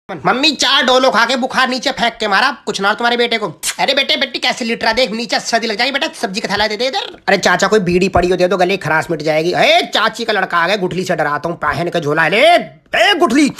Mummy 4 Dolo खा के बुखार नीचे फेंक के मारा, कुछ ना तुम्हारे बेटे को। अरे बेटे बेटी कैसे लिट रहा, देख नीचे सर्दी लग जाएगी बेटा, सब्जी का थैला दे दे इधर। अरे चाचा कोई बीड़ी पड़ी हो दे दो, गले खराश मिट जाएगी। ए चाची का लड़का आ गया, गुठली से डराता हूँ, पहन के झोला ले। ए गुठली